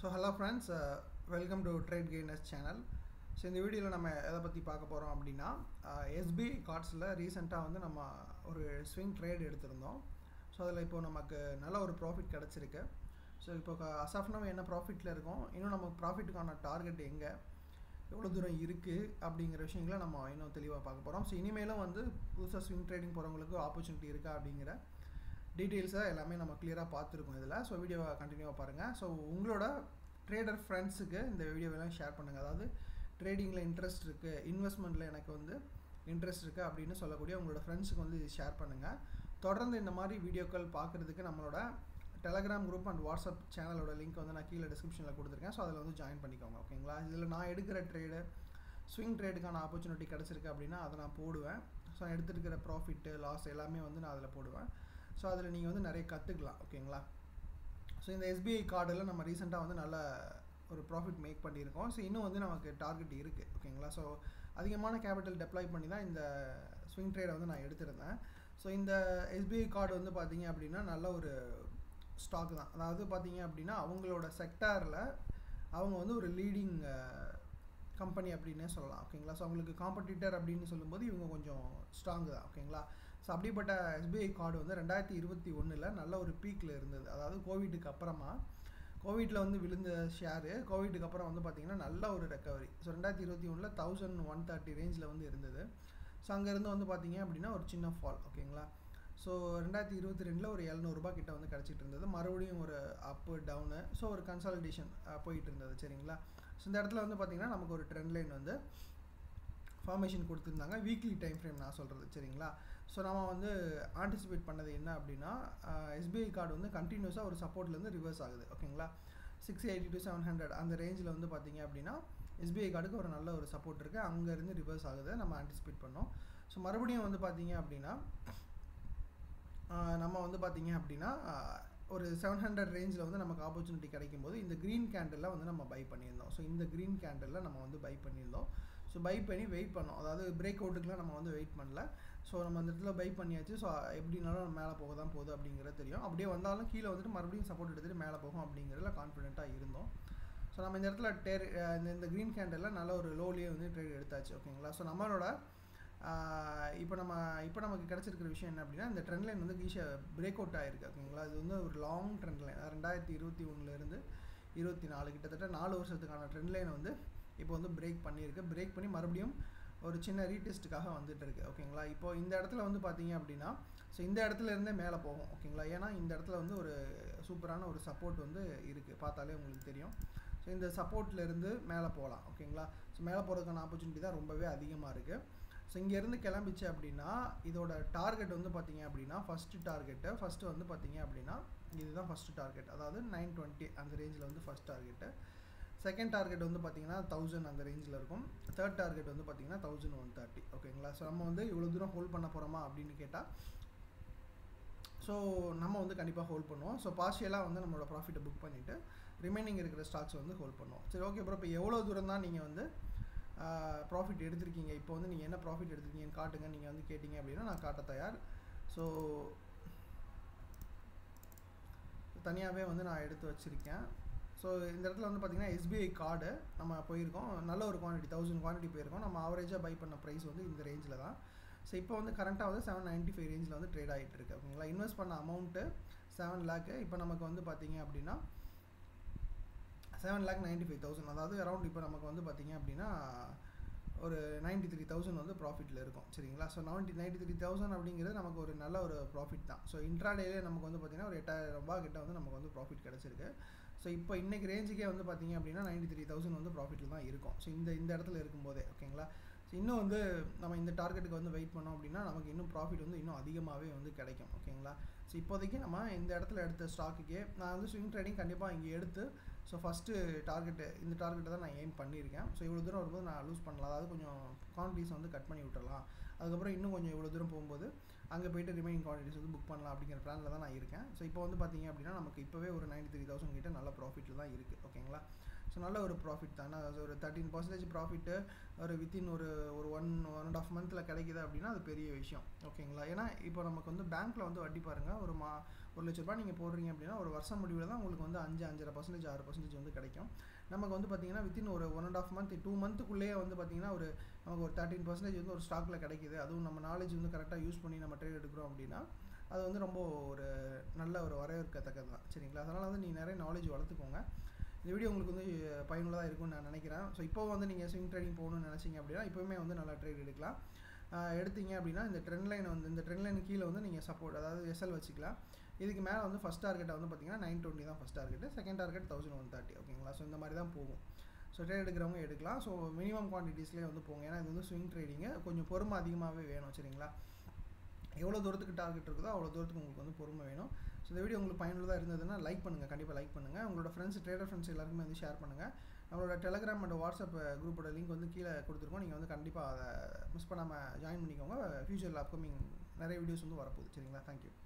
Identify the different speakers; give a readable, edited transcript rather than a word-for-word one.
Speaker 1: So hello friends, welcome to Trade Gainers channel. So இந்த வீடியோவில் நம்ம எதை பற்றி பார்க்க போகிறோம் அப்படின்னா SBI கார்ட்ஸில் ரீசெண்டாக வந்து நம்ம ஒரு ஸ்விங் ட்ரேட் எடுத்திருந்தோம். ஸோ அதில் இப்போ நமக்கு நல்ல ஒரு ப்ராஃபிட் கிடச்சிருக்கு. ஸோ இப்போ அசாஃப்னாக என்ன ப்ராஃபிட்டில் இருக்கும், இன்னும் நம்ம ப்ராஃபிட்டுக்கான டார்கெட் எங்கே, எவ்வளோ தூரம் இருக்குது அப்படிங்கிற விஷயங்களை நம்ம இன்னும் தெளிவாக பார்க்க போகிறோம். ஸோ இனிமேலும் வந்து புதுசாக ஸ்விங் ட்ரேடிங் போகிறவங்களுக்கு ஆப்பர்ச்சுனிட்டி இருக்கா அப்படிங்கிற டீட்டெயில்ஸாக எல்லாமே நம்ம கிளியராக பார்த்துருக்கோம் இதில். ஸோ வீடியோவை கண்டினியூவாக பாருங்கள். ஸோ உங்களோட ட்ரேடர் ஃப்ரெண்ட்ஸுக்கு இந்த வீடியோவெல்லாம் ஷேர் பண்ணுங்கள். அதாவது ட்ரேடிங்கில் இன்ட்ரெஸ்ட் இருக்குது, இன்வெஸ்ட்மெண்ட்டில் எனக்கு வந்து இன்ட்ரெஸ்ட் இருக்குது அப்படின்னு சொல்லக்கூடிய உங்களோட ஃப்ரெண்ட்ஸுக்கு வந்து இது ஷேர் பண்ணுங்கள். தொடர்ந்து இந்த மாதிரி வீடியோக்கள் பார்க்குறதுக்கு நம்மளோட டெலகிராம் குரூப் அண்ட் வாட்ஸ்அப் சேனலோட லிங்க் வந்து நான் கீழே டிஸ்கிரிப்ஷனில் கொடுத்துருக்கேன். ஸோ அதில் வந்து ஜாயின் பண்ணிக்கோங்க, ஓகேங்களா. இதில் நான் எடுக்கிற ட்ரேடு ஸ்விங் ட்ரேடுக்கான ஆப்பர்ச்சுனிட்டி கிடச்சிருக்கு அப்படின்னா அதை நான் போடுவேன். ஸோ நான் எடுத்துருக்கிற ப்ராஃபிட்டு லாஸ் எல்லாமே வந்து நான் அதில் போடுவேன். ஸோ அதில் நீங்கள் வந்து நிறைய கற்றுக்கலாம், ஓகேங்களா. ஸோ இந்த SBI கார்டில் நம்ம ரீசெண்டாக வந்து நல்ல ஒரு ப்ராஃபிட் மேக் பண்ணியிருக்கோம். ஸோ இன்னும் வந்து நமக்கு டார்கெட் இருக்குது, ஓகேங்களா. ஸோ அதிகமான கேபிட்டல் டெப்ளாய் பண்ணி தான் இந்த ஸ்விங் ட்ரேடை வந்து நான் எடுத்திருந்தேன். ஸோ இந்த SBI கார்டு வந்து பார்த்திங்க அப்படின்னா நல்ல ஒரு ஸ்டாக் தான். அதாவது பார்த்திங்க அப்படின்னா அவங்களோட செக்டாரில் அவங்க வந்து ஒரு லீடிங் கம்பெனி அப்படின்னே சொல்லலாம், ஓகேங்களா. ஸோ அவங்களுக்கு காம்படிட்டர் அப்படின்னு சொல்லும்போது இவங்க கொஞ்சம் ஸ்ட்ராங்கு தான், ஓகேங்களா. ஸோ அப்படிப்பட்ட SBI கார்டு வந்து 2021 நல்ல ஒரு பீக்கில் இருந்தது. அதாவது கோவிட்டுக்கு அப்புறமா, கோவிட்டில் வந்து விழுந்த ஷேரு கோவிட்டுக்கு அப்புறம் வந்து பார்த்திங்கன்னா நல்ல ஒரு ரெக்கவரி. ஸோ 2021 1130 ரேஞ்சில் வந்து இருந்தது. ஸோ அங்கேருந்து வந்து பார்த்திங்க அப்படின்னா ஒரு சின்ன ஃபால், ஓகேங்களா. ஸோ 2022 ஒரு 700 ரூபாய் கிட்ட வந்து கிடச்சிட்டு இருந்தது. மறுபடியும் ஒரு அப்பு டவுனு, ஸோ ஒரு கன்சாலிடேஷன் போயிட்டு இருந்தது, சரிங்களா. ஸோ இந்த இடத்துல வந்து பார்த்திங்கன்னா நமக்கு ஒரு ட்ரெண்ட் லைன் வந்து ஃபார்மேஷன் கொடுத்துருந்தாங்க, வீக்லி டைம் ஃப்ரேம் நான் சொல்கிறது, சரிங்களா. ஸோ நம்ம வந்து ஆன்டிசிபேட் பண்ணது என்ன அப்படின்னா SBI கார்டு வந்து கண்டினியூஸாக ஒரு சப்போர்ட்லேருந்து ரிவர்ஸ் ஆகுது, ஓகேங்களா. 680 to 700 அந்த ரேஞ்சில் வந்து பார்த்திங்க அப்படின்னா SBI கார்டுக்கு ஒரு நல்ல ஒரு சப்போர்ட் இருக்குது. அங்கேருந்து ரிவர்ஸ் ஆகுது, நம்ம ஆன்டிசிபேட் பண்ணோம். ஸோ மறுபடியும் வந்து பார்த்திங்க அப்படின்னா நம்ம வந்து பார்த்திங்க அப்படின்னா ஒரு 700 ரேஞ்சில் வந்து நமக்கு ஆப்பர்ச்சுனிட்டி கிடைக்கும் போது இந்த க்ரீன் கேண்டிலில் வந்து நம்ம பை பண்ணியிருந்தோம். ஸோ இந்த க்ரீன் கேண்டிலில் நம்ம வந்து பை பண்ணியிருந்தோம். ஸோ பை பண்ணி வெயிட் பண்ணோம். அதாவது பிரேக் அவுட்டுக்குலாம் நம்ம வந்து வெயிட் பண்ணல. ஸோ நம்ம அந்த இடத்துல பை பண்ணியாச்சு. ஸோ எப்படினாலும் மேலே போக தான் போகுது அப்படிங்கிறது தெரியும். அப்படியே வந்தாலும் கீழே வந்துட்டு மறுபடியும் சப்போர்ட் எடுத்துகிட்டு மேலே போகும் அப்படிங்கிறதுல கான்ஃபிடென்ட்டாக இருந்தோம். ஸோ நம்ம இந்த இடத்துல இந்த க்ரீன் கேண்டிலில் நல்ல ஒரு லோலியே வந்து ட்ரேட் எடுத்தாச்சு, ஓகேங்களா. ஸோ நம்மளோட இப்போ நமக்கு கிடச்சிருக்கிற விஷயம் என்ன அப்படின்னா இந்த ட்ரெண்ட் லைன் வந்து பிரேக் அவுட் ஆகிருக்கு, ஓகேங்களா. இது வந்து ஒரு லாங் ட்ரெண்ட் லைன். 2021 24 கிட்டத்தட்ட 4 வருஷத்துக்கான ட்ரெண்ட் லைன் வந்து இப்போ வந்து பிரேக் பண்ணியிருக்கு. பிரேக் பண்ணி மறுபடியும் ஒரு சின்ன ரீடெஸ்ட்டுக்காக வந்துட்டு இருக்குது, ஓகேங்களா. இப்போ இந்த இடத்துல வந்து பார்த்திங்க அப்படின்னா ஸோ இந்த இடத்துல இருந்தே மேலே போகும், ஓகேங்களா. ஏன்னா இந்த இடத்துல வந்து ஒரு சூப்பரான ஒரு சப்போர்ட் வந்து இருக்குது, பார்த்தாலே உங்களுக்கு தெரியும். ஸோ இந்த சப்போர்ட்லேருந்து மேலே போகலாம், ஓகேங்களா. ஸோ மேலே போகிறதுக்கான ஆப்பர்ச்சுனிட்டி தான் ரொம்பவே அதிகமாக இருக்குது. ஸோ இங்கேருந்து கிளம்பிச்சு அப்படின்னா இதோட டார்கெட் வந்து பார்த்திங்க அப்படின்னா ஃபஸ்ட்டு வந்து பார்த்திங்க அப்படின்னா இதுதான் ஃபஸ்ட்டு டார்கெட். அதாவது 920 அந்த ரேஞ்சில் வந்து ஃபஸ்ட் டார்கெட்டு. செகண்ட் டார்கெட் வந்து பார்த்திங்கன்னா 1000 அந்த ரேஞ்சில் இருக்கும். தேர்ட் டார்கெட் வந்து பார்த்திங்கன்னா 1130, ஓகேங்களா. ஸோ நம்ம வந்து இவ்வளோ தூரம் ஹோல்ட் பண்ண போகிறோமா அப்படின்னு கேட்டால் ஸோ நம்ம வந்து கண்டிப்பாக ஹோல்ட் பண்ணுவோம். ஸோ பார்ஷியலாக வந்து நம்மளோட ப்ராஃபிட்டை புக் பண்ணிவிட்டு ரிமைனிங் இருக்கிற ஸ்டாக்ஸ் வந்து ஹோல்ட் பண்ணுவோம். சரி, ஓகே ப்ரோ. இப்போ எவ்வளோ தூரம் தான் நீங்கள் வந்து ப்ராஃபிட் எடுத்திருக்கீங்க, இப்போ வந்து நீங்கள் என்ன ப்ராஃபிட் எடுத்திருக்கீங்கன்னு காட்டுங்க நீங்கள் வந்து கேட்டிங்க அப்படின்னா நான் காட்ட தயார். ஸோ தனியாகவே வந்து நான் எடுத்து வச்சுருக்கேன். ஸோ இந்த இடத்துல வந்து பார்த்திங்கன்னா SBI கார்டு நம்ம போயிருக்கோம், நல்ல ஒரு குவான்டிட்டி 1000 குவான்டிட்டி போயிருக்கோம். நம்ம ஆவரேஜாக பை பண்ண ப்ரைஸ் வந்து இந்த ரேஞ்சில் தான். ஸோ இப்போ வந்து கரண்ட்டாக வந்து 795 ரேஞ்சில் வந்து ட்ரேட் ஆகிட்டு இருக்கு, ஓகேங்களா. இன்வெஸ்ட் பண்ண அமௌண்ட்டு 7 lakh. இப்போ நமக்கு வந்து பார்த்திங்க அப்படின்னா 7,95,000, அதாவது அரௌண்ட் இப்போ நமக்கு வந்து பார்த்திங்க அப்படின்னா ஒரு 93,000 வந்து ப்ராஃபிட்டில் இருக்கும், சரிங்களா. ஸோ 93,000 அப்படிங்கிறது நமக்கு ஒரு நல்ல ஒரு ப்ராஃபிட் தான். ஸோ இன்ட்ராடேலே நமக்கு வந்து பார்த்திங்கன்னா ஒரு 8,000 ரூபாய் கிட்ட வந்து நமக்கு வந்து ப்ராஃபிட் கிடச்சிருக்கு. ஸோ இப்போ இன்றைக்கி ரேஞ்சுக்கே வந்து பார்த்திங்க அப்படின்னா 93,000 வந்து ப்ராஃபிட்டில் தான் இருக்கும். ஸோ இந்த இடத்துல இருக்கும்போதே, ஓகேங்களா. ஸோ இன்னும் வந்து நம்ம இந்த டார்கெட்டுக்கு வந்து வெயிட் பண்ணோம் அப்படின்னா நமக்கு இன்னும் ப்ராஃபிட் வந்து இன்னும் அதிகமாகவே வந்து கிடைக்கும், ஓகேங்களா. ஸோ இப்போதைக்கு நம்ம இந்த இடத்துல எடுத்த ஸ்டாக்குக்கே நான் வந்து ஸ்விங் ட்ரேடிங் கண்டிப்பாக இங்கே எடுத்து ஸோ ஃபஸ்ட்டு இந்த டார்கெட்டை தான் நான் எய்ம் பண்ணியிருக்கேன். ஸோ இவ்வளோ தூரம் வரும்போது நான் லூஸ் பண்ணலாம், அதாவது கொஞ்சம் குவான்டிட்டிஸ் வந்து கட் பண்ணி விட்டுறலாம். அதுக்கப்புறம் இன்னும் கொஞ்சம் இவ்வளோ தூரம் போகும்போது அங்கே போய்ட்டு ரிமைனிங் குவான்டிட்டிஸ் வந்து புக் பண்ணலாம் அப்படிங்கிற பிளானில் தான் நான் இருக்கேன். ஸோ இப்போ வந்து பார்த்திங்க அப்படின்னா நமக்கு இப்போவே ஒரு 93,000 கிட்ட நல்ல ப்ராஃபிட்டில் தான் இருக்குது, ஓகேங்களா. ஸோ நல்ல ஒரு ப்ராஃபிட் தான். ஒரு 13% ப்ராஃபிட்டு ஒரு வித்தின் ஒரு 1.5 மந்தில் கிடைக்கிது அப்படின்னா அது பெரிய விஷயம், ஓகேங்களா. ஏன்னா இப்போ நமக்கு வந்து பேங்க்கில் வந்து வட்டி பாருங்கள், ₹1,00,000 நீங்கள் போடுறீங்க அப்படின்னா ஒரு வருஷம் முடிவில் தான் உங்களுக்கு வந்து 5.5% 6% வந்து கிடைக்கும். நமக்கு வந்து பார்த்தீங்கன்னா வித்தின் ஒரு 1.5 மந்த் 2 மந்த்துக்குள்ளேயே வந்து பார்த்தீங்கன்னா நமக்கு ஒரு 13% வந்து ஒரு ஸ்டாக்கில் கிடைக்கிது. அதுவும் நம்ம நாலேஜ் வந்து கரெக்டாக யூஸ் பண்ணி நம்ம ட்ரேட் எடுக்கிறோம் அப்படின்னா அது வந்து ரொம்ப ஒரு நல்ல ஒரு வரவேற்கத்தக்கது தான். சரிங்களா? அதனால் வந்து நீங்கள் நிறைய நாலேஜ் வளர்த்துக்கோங்க. இந்த வீடியோ உங்களுக்கு வந்து பயனுள்ளதாக இருக்கும்னு நான் நினைக்கிறேன். ஸோ இப்போ வந்து நீங்கள் ஸ்விங் ட்ரேடிங் போகணும்னு நினச்சிங்க அப்படின்னா இப்போவுமே வந்து நல்லா ட்ரேட் எடுக்கலாம். எடுத்தீங்க அப்படின்னா இந்த ட்ரெண்ட் லைன் கீழே வந்து நீங்கள் சப்போர்ட் அதாவது எஸ்எல் வச்சுக்கலாம். இதுக்கு மேலே வந்து ஃபஸ்ட் டார்கெட்டை வந்து பார்த்தீங்கன்னா 920 தான் ஃபஸ்ட் டார்கெட்டு, செகண்ட் டார்கெட் 1130. ஓகேங்களா? ஸோ இந்த மாதிரி தான் போகும். ஸோ ட்ரேட் எடுக்கிறவங்க எடுக்கலாம். ஸோ மினிமம் குவான்டிட்டிஸ்லேயே வந்து போங்க. ஏன்னா இது வந்து ஸ்விங் ட்ரேடிங்கு கொஞ்சம் பொறுமை அதிகமாகவே வேணும். சரிங்களா? எவ்வளோ தூரத்துக்கு டார்கெட் இருக்குதோ அவ்வளோ தூரத்துக்கு உங்களுக்கு வந்து பொறுமை வேணும். ஸோ இந்த வீடியோ உங்களுக்கு பயனுள்ளதாக இருந்ததுன்னா லைக் பண்ணுங்கள், கண்டிப்பாக லைக் பண்ணுங்கள். உங்களோட ஃப்ரெண்ட்ஸ் ட்ரேடர் ஃப்ரெண்ட்ஸ் எல்லாருக்குமே வந்து ஷேர் பண்ணுங்கள். நம்மளோட டெலகிராம் அண்ட் வாட்ஸ்அப் குரூப்போட லிங்க் வந்து கீழே கொடுத்துருக்கோம். நீங்கள் வந்து கண்டிப்பாக அதை மிஸ் பண்ணாமல் ஜாயின் பண்ணிக்கோங்க. ஃபியூச்சரில் அப்கமிங் நிறைய வீடியோஸ் வந்து வரப்போகுது. சரிங்களா? தேங்க்யூ.